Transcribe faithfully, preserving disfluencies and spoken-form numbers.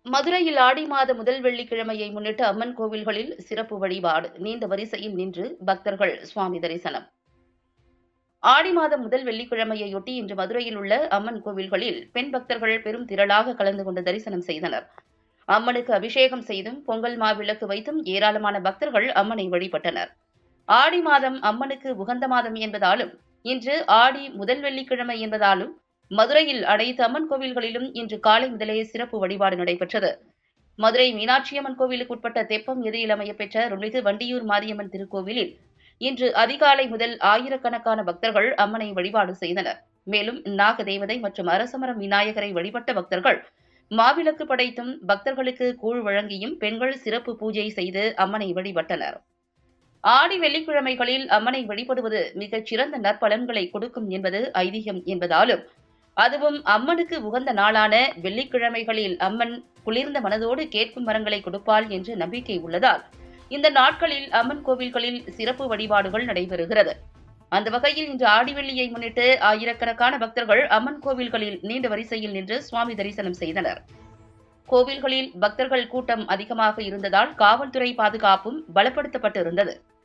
மதுரையில் ஆடி மாத முதல் வெள்ளிக்கிழமையை முன்னிட்டு அம்மன் கோவில்களில் சிறப்பு வழிபாடு. நீண்ட வரிசையில் நின்று பக்தர்கள் சுவாமி தரிசனம். ஆடி மாதம் முதல் வெள்ளிக்கிழமையொட்டி இன்று மதுரையில் உள்ள அம்மன் கோவில்களில் பெண் பக்தர்கள் பெரும் திரளாக கலந்து கொண்டு தரிசனம் செய்தனர். அம்மனுக்கு அபிஷேகம் செய்தும் பொங்கல் மாவிளக்கு வைத்தும் ஏராளமான பக்தர்கள் அம்மனை வழிபட்டனர். ஆடி மாதம் அம்மனுக்கு உகந்த மாதம் என்பதாலும் இன்று ஆடி முதல் வெள்ளிக்கிழமை என்பதாலும் மதுரையில் அனைத்து அம்மன் கோவில்களிலும் இன்று காலை முதலே சிறப்பு வழிபாடு நடைபெற்றது. மதுரை மீனாட்சியம்மன் கோவிலுக்கு உட்பட்ட தெப்பம் எதிரில் அமையப்பெற்ற அருள்மிகு வண்டியூர் மாரியம்மன் திருக்கோவிலில் இன்று அதிகாலை முதல் ஆயிரக்கணக்கான பக்தர்கள் அம்மனை வழிபாடு செய்தனர். மேலும் நாகதேவதை மற்றும் அரசமரம் விநாயகரை வழிபட்ட பக்தர்கள் மாவிளக்கு படைத்தும் பக்தர்களுக்கு கூழ் வழங்கியும் பெண்கள் சிறப்பு பூஜை செய்து அம்மனை வழிபட்டனர். ஆடி வெள்ளிக்கிழமைகளில் அம்மனை வழிபடுவது மிகச் சிறந்த நற்பலன்களை கொடுக்கும் என்பது ஐதீகம் என்பதாலும், அதுவும் அம்மனுக்கு உகந்த நாளான வெள்ளிக்கிழமைகளில் அம்மன் குளிர்ந்த மனதோடு கேட்கும் வரங்களை கொடுப்பாள் என்று நம்பிக்கை உள்ளதால் இந்த நாட்களில் அம்மன் கோவில்களில் சிறப்பு வழிபாடுகள் நடைபெறுகிறது. அந்த வகையில் இன்று ஆடி வெள்ளியை முன்னிட்டு ஆயிரக்கணக்கான பக்தர்கள் அம்மன் கோவில்களில் நீண்ட வரிசையில் நின்று சுவாமி தரிசனம் செய்தனர். கோவில்களில் பக்தர்கள் கூட்டம் அதிகமாக இருந்ததால் காவல்துறை பாதுகாப்பும் பலப்படுத்தப்பட்டிருந்தது.